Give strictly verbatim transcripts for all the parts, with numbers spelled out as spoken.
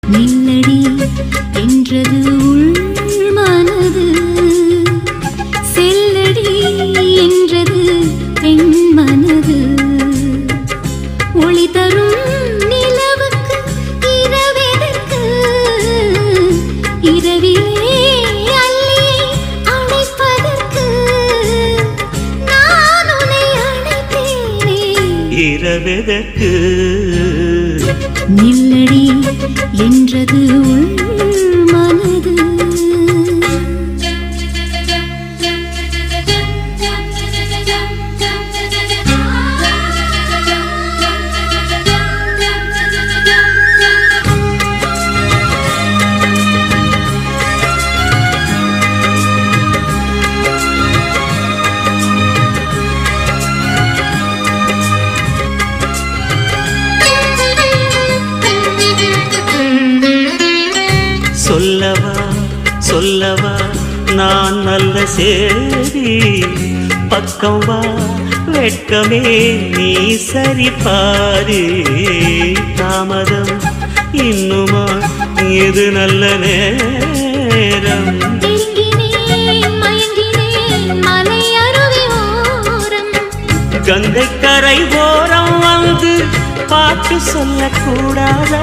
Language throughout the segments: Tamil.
நில்லடி என்றது உள் மனது, செல்லடி என்றது பெண் மனது. ஒளி தரும் நிலவுக்கு இரவெதற்கு, இரவிலே அள்ளி அணைப்பதற்கு நான் உன்னை அணைத்தேனே. இரவெதற்கு நில்லடி என்றது உள் மனது. சொல்லவா சொல்லவா நான் நல்ல சேரி, பக்கம் வா வெட்கமே நீ சரி பாரு. தாமதம் இன்னுமா எது நல்ல நேரம்? கங்கை கரை ஓரம் வந்து பாட்டு சொல்லக்கூடாதா?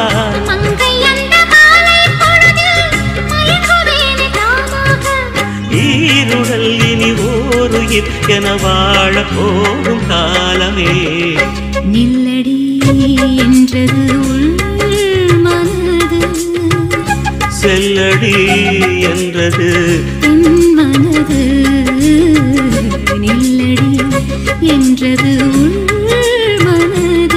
ஈருடல் இனி ஓருயிர் என வாழ போகும் காலமே. நில்லடி என்றது உள் மனது, செல்லடி என்றது பெண் மனது. நில்லடி என்றது உள் மனது.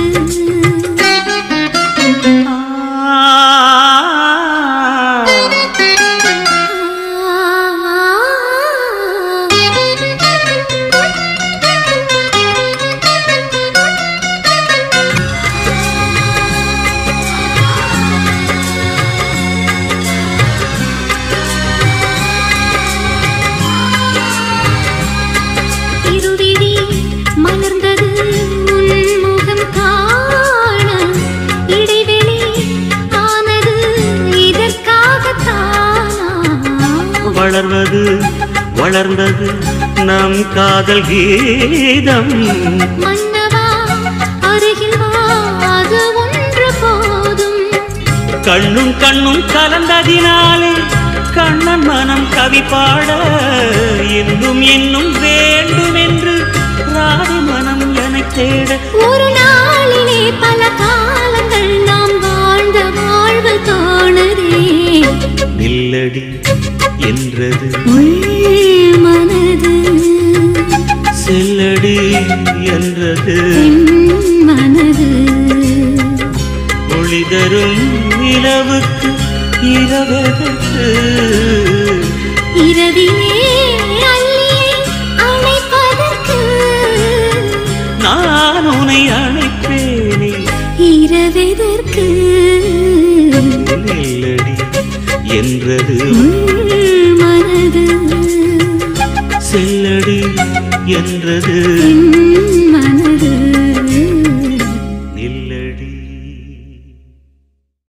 வளர்வது வளர்ந்தது நம் காதல் கீதம். மன்னவா அருகில் வா, அது ஒன்று போதும். கண்ணும் கண்ணும் கலந்ததினாலே கண்ணன் மனம் கவி பாட, இன்னும் இன்னும் வேண்டும் என்று ராதி மனம் என தேட. ஒரு நாளிலே பல காலங்கள் நாம் வாழ்ந்த வாழ்வு தோணுதே. நில்லடி என்றது உள் மனது, செல்லடி என்றது பெண் மனது. ஒளி தரும் நிலவுக்கு இரவெதற்கு, இரவிலே அள்ளி அணைப்பதற்கு நான் உன்னை அணைப்பேனே. இரவெதற்கு நில்லடி என்றது மனது, செல்லடி என்றது பெண்